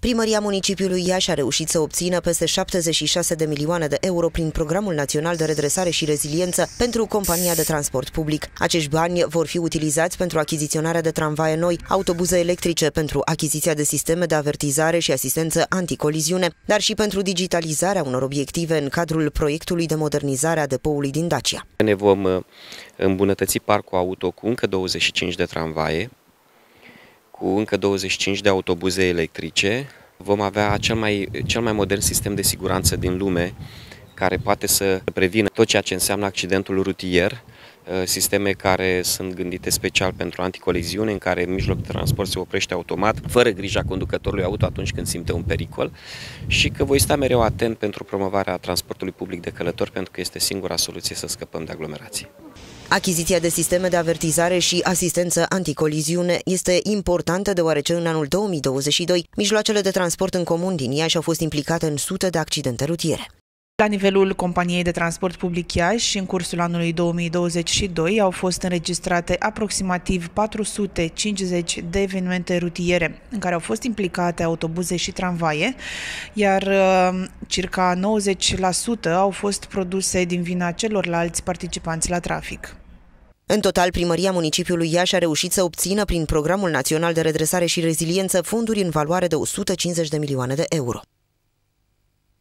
Primăria municipiului Iași a reușit să obțină peste 76 de milioane de euro prin Programul Național de Redresare și Reziliență pentru compania de transport public. Acești bani vor fi utilizați pentru achiziționarea de tramvaie noi, autobuze electrice, pentru achiziția de sisteme de avertizare și asistență anticoliziune, dar și pentru digitalizarea unor obiective în cadrul proiectului de modernizare a depoului din Dacia. Ne vom îmbunătăți parcul auto cu încă 25 de tramvaie, cu încă 25 de autobuze electrice. Vom avea cel mai modern sistem de siguranță din lume, care poate să prevină tot ceea ce înseamnă accidentul rutier, sisteme care sunt gândite special pentru anticoliziune, în care mijloc de transport se oprește automat, fără grija conducătorului auto atunci când simte un pericol, și că voi sta mereu atent pentru promovarea transportului public de călători, pentru că este singura soluție să scăpăm de aglomerații. Achiziția de sisteme de avertizare și asistență anticoliziune este importantă deoarece în anul 2022 mijloacele de transport în comun din Iași au fost implicate în sute de accidente rutiere. La nivelul companiei de transport public Iași, în cursul anului 2022, au fost înregistrate aproximativ 450 de evenimente rutiere, în care au fost implicate autobuze și tramvaie, iar circa 90% au fost produse din vina celorlalți participanți la trafic. În total, Primăria municipiului Iași a reușit să obțină prin Programul Național de Redresare și Reziliență fonduri în valoare de 150 de milioane de euro.